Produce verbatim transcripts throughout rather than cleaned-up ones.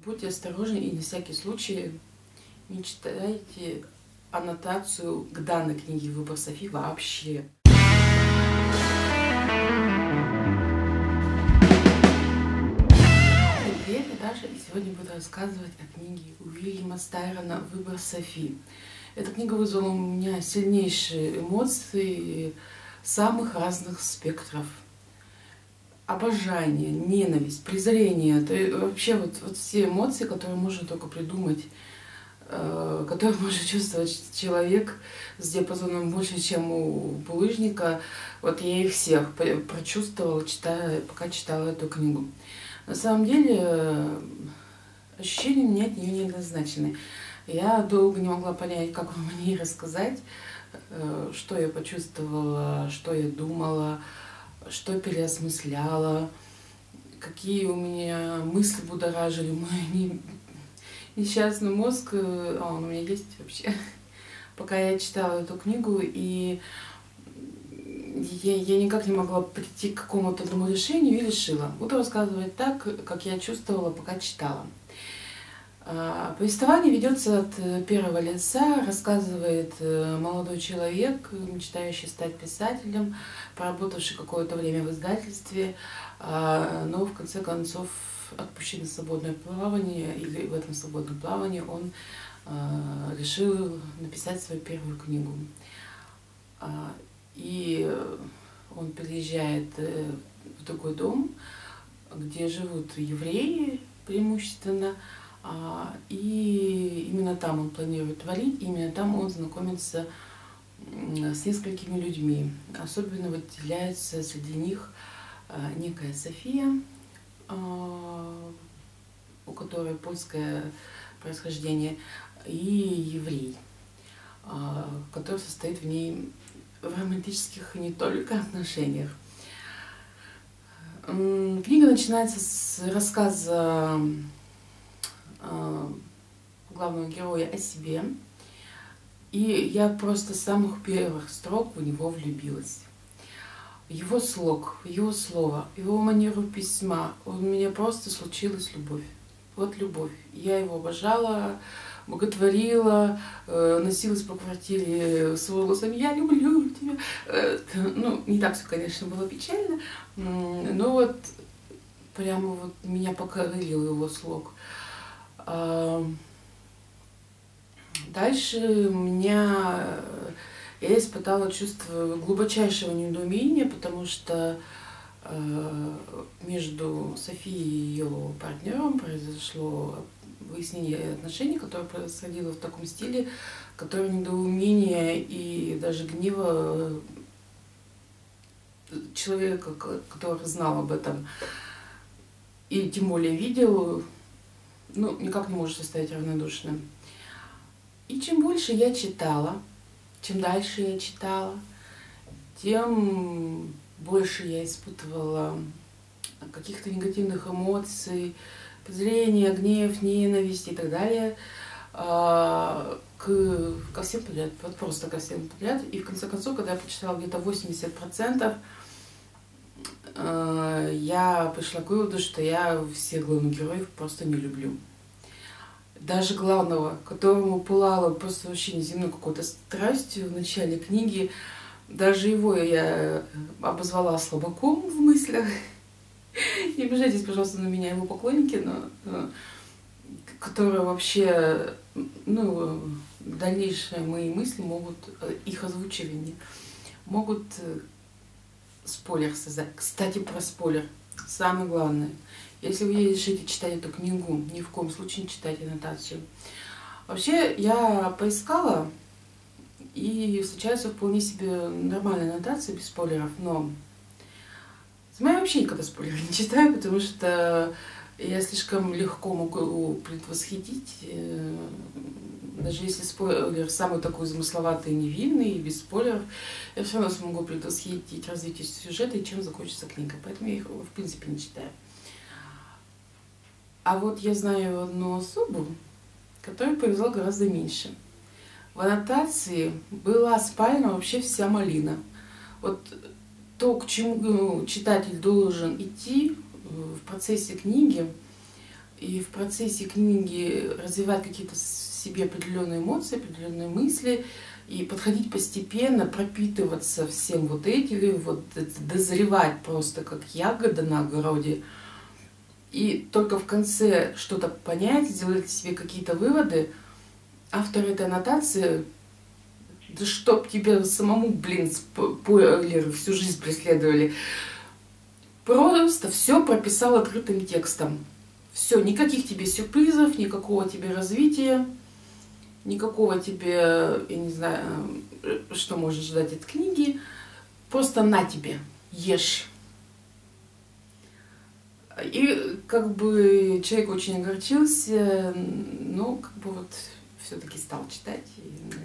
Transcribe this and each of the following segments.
Будьте осторожны и на всякий случай не читайте аннотацию к данной книге «Выбор Софи» вообще. Привет, я Даша, и сегодня буду рассказывать о книге Уильяма Стайрона «Выбор Софи». Эта книга вызвала у меня сильнейшие эмоции самых разных спектров. Обожание, ненависть, презрение, это вообще вот, вот все эмоции, которые можно только придумать, э, которые может чувствовать человек с диапазоном больше, чем у булыжника. Вот я их всех прочувствовала, читая, пока читала эту книгу. На самом деле ощущения у меня от нее неоднозначны. Я долго не могла понять, как вам о ней рассказать, э, что я почувствовала, что я думала, что переосмысляла, какие у меня мысли будоражили мой несчастный мозг, а он у меня есть вообще, пока я читала эту книгу, и я, я никак не могла прийти к какому-то одному решению и решила. Буду рассказывать так, как я чувствовала, пока читала. Повествование ведется от первого лица, рассказывает молодой человек, мечтающий стать писателем, поработавший какое-то время в издательстве, но в конце концов отпущен на свободное плавание, или в этом свободном плавании он решил написать свою первую книгу. И он переезжает в другой дом, где живут евреи преимущественно, и именно там он планирует творить, именно там он знакомится с несколькими людьми. Особенно выделяется среди них некая София, у которой польское происхождение, и еврей, который состоит в ней в романтических не только отношениях. Книга начинается с рассказа главного героя о себе, и я просто с самых первых строк в него влюбилась. В его слог, в его слово, в его манеру письма. У меня просто случилась любовь. Вот любовь. Я его обожала, боготворила, носилась по квартире с возгласом «Я люблю тебя». Ну, не так все, конечно, было печально, но вот прямо вот меня покорил его слог. Дальше у меня я испытала чувство глубочайшего недоумения, потому что между Софией и ее партнером произошло выяснение отношений, которое происходило в таком стиле, которое недоумение и даже гнева человека, который знал об этом и тем более видел, ну, никак не может оставить равнодушным. И чем больше я читала, чем дальше я читала, тем больше я испытывала каких-то негативных эмоций, презрение, гнев, ненависть и так далее, к, ко всем подряд, вот просто ко всем подряд. И в конце концов, когда я прочитала где-то восемьдесят процентов, я пришла к выводу, что я всех главных героев просто не люблю. Даже главного, которому пылала просто вообще неземной какой-то страстью в начале книги, даже его я обозвала слабаком в мыслях. Не обижайтесь, пожалуйста, на меня, его поклонники, но которые вообще, ну, дальнейшие мои мысли могут, их озвучивание, могут спойлер создать. Кстати, про спойлер. Самое главное. Если вы решите читать эту книгу, ни в коем случае не читайте аннотацию. Вообще, я поискала, и встречаются вполне себе нормальные аннотации без спойлеров, но я вообще никогда спойлеры не читаю, потому что я слишком легко могу предвосхитить, даже если спойлер самый такой замысловатый и невинный, и без спойлеров, я все равно смогу предвосхитить развитие сюжета и чем закончится книга, поэтому я их в принципе не читаю. А вот я знаю одну особу, которой повезло гораздо меньше. В аннотации была спаяна вообще вся малина. Вот то, к чему читатель должен идти в процессе книги, и в процессе книги развивать какие-то в себе определенные эмоции, определенные мысли, и подходить постепенно, пропитываться всем вот этим, вот дозревать просто как ягода на огороде. И только в конце что-то понять, сделать себе какие-то выводы. Автор этой аннотации, да чтоб тебя самому, блин, спойлеры всю жизнь преследовали, просто все прописал открытым текстом. Все, никаких тебе сюрпризов, никакого тебе развития, никакого тебе, я не знаю, что можно ждать от книги. Просто на тебе, ешь. И как бы человек очень огорчился, но как бы вот все-таки стал читать. И,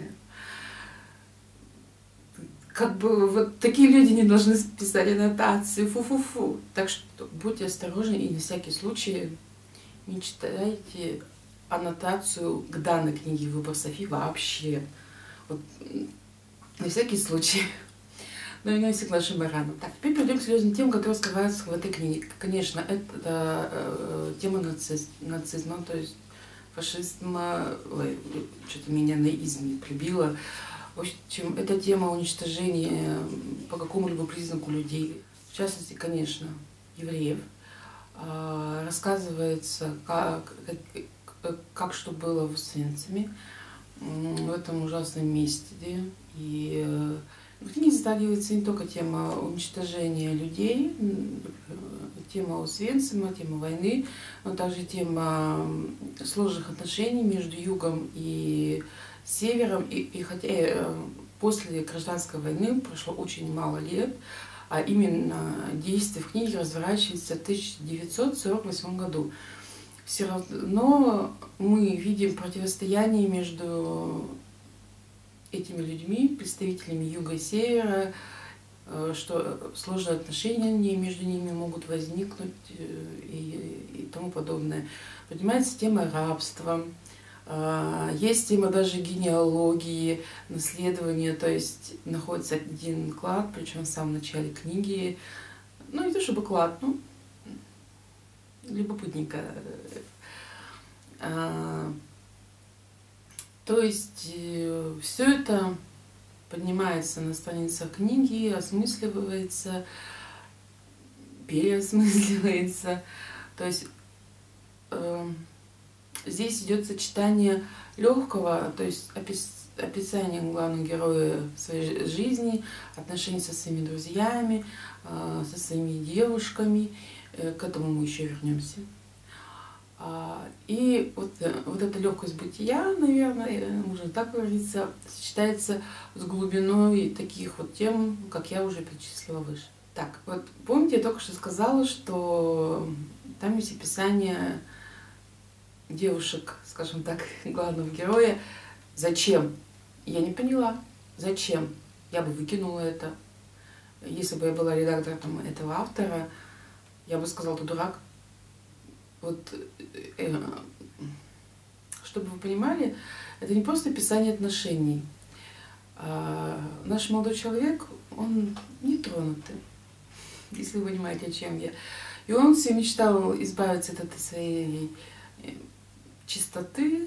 как бы вот такие люди не должны писать аннотации, фу-фу-фу. Так что будьте осторожны и на всякий случай не читайте аннотацию к данной книге «Выбор Софи» вообще. Вот, на всякий случай. Но не всегда нашим бараном. Так, теперь перейдем к серьезным темам, которые скрываются в этой книге. Конечно, это э, тема нациз, нацизма, то есть фашизма. Ой, что-то меня на изме прибило. В общем, это тема уничтожения по какому-либо признаку людей. В частности, конечно, евреев. Э, рассказывается, как, как, как что было в Освенциме, в этом ужасном месте. И э, в книге затрагивается не только тема уничтожения людей, тема Освенцима, тема войны, но также тема сложных отношений между Югом и Севером. И, и хотя после гражданской войны прошло очень мало лет, а именно действие в книге разворачивается в тысяча девятьсот сорок восьмом году. Все равно мы видим противостояние между этими людьми, представителями Юга и Севера, что сложные отношения между ними могут возникнуть и, и тому подобное. Поднимается тема рабства, есть тема даже генеалогии, наследования, то есть находится один клад, причем в самом начале книги, ну не то чтобы клад, ну любопытненько. То есть все это поднимается на страницах книги, осмысливается, переосмысливается. То есть э, здесь идет сочетание легкого, то есть опис, описание главного героя своей жизни, отношений со своими друзьями, э, со своими девушками. Э, к этому мы еще вернемся. И вот, вот эта легкость бытия, наверное, можно так говориться, сочетается с глубиной таких вот тем, как я уже перечислила выше. Так, вот помните, я только что сказала, что там есть описание девушек, скажем так, главного героя. Зачем? Я не поняла. Зачем? Я бы выкинула это. Если бы я была редактором этого автора, я бы сказала, ты дурак. Вот, э, чтобы вы понимали, это не просто описание отношений. А наш молодой человек, он не тронутый, если вы понимаете, о чем я. И он все мечтал избавиться от этой своей чистоты.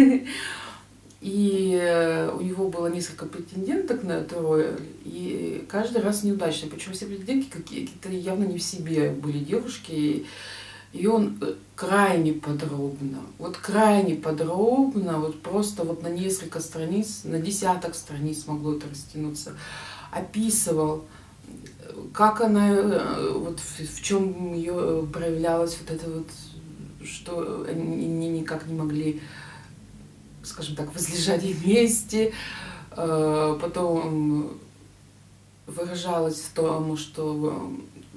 И у него было несколько претенденток на эту роль, и каждый раз неудачно. Причем все претендентки какие-то явно не в себе были девушки. И он крайне подробно, вот крайне подробно, вот просто вот на несколько страниц, на десяток страниц могло это растянуться, описывал, как она, вот в, в чем ее проявлялась вот это вот, что они никак не могли, скажем так, возлежать вместе, потом выражалось в том, что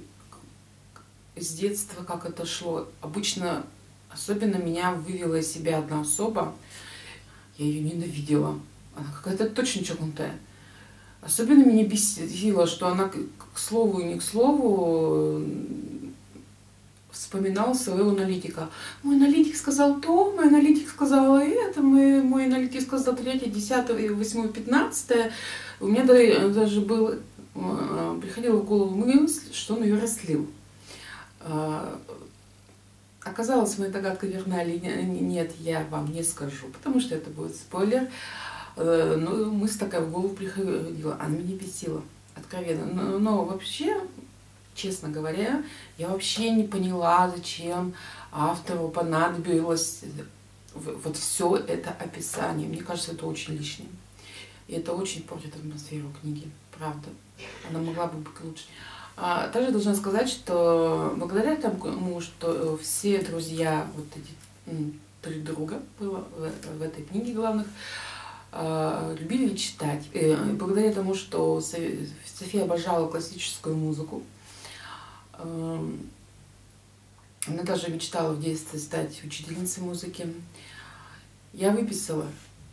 с детства как это шло. Обычно, особенно меня вывела из себя одна особа. Я ее ненавидела. Она какая-то точно чокнутая. Особенно меня бесило, что она к слову и не к слову вспоминала своего аналитика. Мой аналитик сказал то, мой аналитик сказал это, мой, мой аналитик сказал третье, десятое, восьмое, пятнадцатое. У меня даже был, приходила в голову мысль, что он ее растлил. А Оказалось, моя догадка верна или нет, я вам не скажу, потому что это будет спойлер. Но мысль такая в голову приходила, она меня бесила, откровенно. Но, но вообще, честно говоря, я вообще не поняла, зачем автору понадобилось вот все это описание. Мне кажется, это очень лишним. И это очень портит атмосферу книги, правда. Она могла бы быть лучше. А также должна сказать, что благодаря тому, что все друзья, вот эти три друга было в, в этой книге главных, любили читать. И благодаря тому, что София обожала классическую музыку, она даже мечтала в детстве стать учительницей музыки, я выписала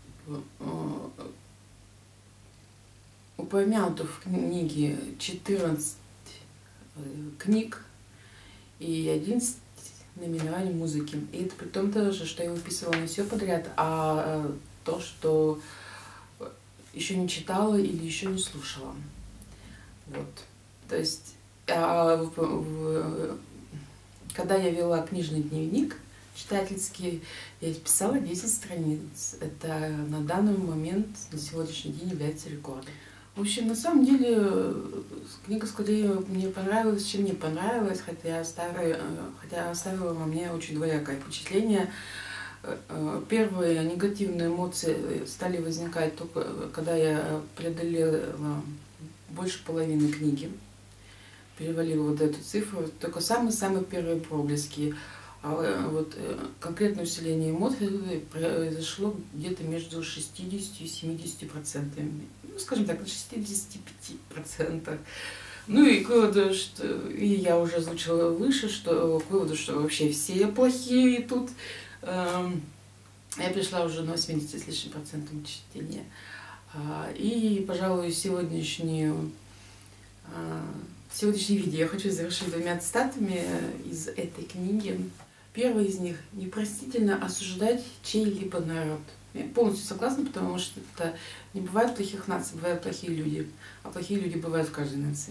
упомянутых в книге четырнадцать книг и одиннадцать наименований музыки. И это при том тоже, что я выписывала не все подряд, а то, что еще не читала или еще не слушала. Вот. То есть, а, в, в, когда я вела книжный дневник читательский, я писала десять страниц. Это на данный момент, на сегодняшний день, является рекордом. В общем, на самом деле, книга скорее мне понравилась, чем не понравилась, хотя оставила, хотя оставила во мне очень двоякое впечатление. Первые негативные эмоции стали возникать только когда я преодолела больше половины книги, перевалила вот эту цифру, только самые-самые первые проблески. А вот конкретное усиление эмоций произошло где-то между шестьюдесятью и семидесятью процентами. Ну, скажем так, на шестидесяти пяти процентах. Ну и к выводу, что и я уже озвучила выше, что к выводу, что вообще все плохие, и тут э, я пришла уже на восьмидесяти с лишним процентом чтения. И, пожалуй, сегодняшнюю, сегодняшнее видео я хочу завершить двумя цитатами из этой книги. Первый из них: непростительно осуждать чей-либо народ. Я полностью согласна, потому что это не бывает плохих наций, бывают плохие люди, а плохие люди бывают в каждой нации.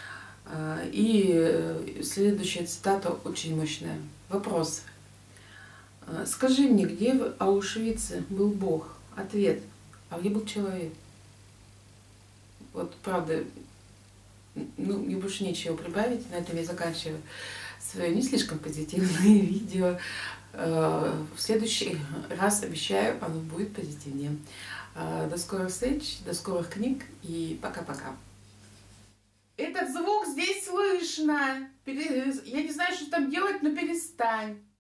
И следующая цитата очень мощная. Вопрос. Скажи мне, где в Аушвице был Бог? Ответ. А где был человек? Вот, правда, ну, мне больше нечего прибавить, на этом я заканчиваю свое не слишком позитивное видео. В следующий раз, обещаю, оно будет позитивнее. До скорых встреч, до скорых книг и пока-пока. Этот звук здесь слышно. Я не знаю, что там делать, но перестань.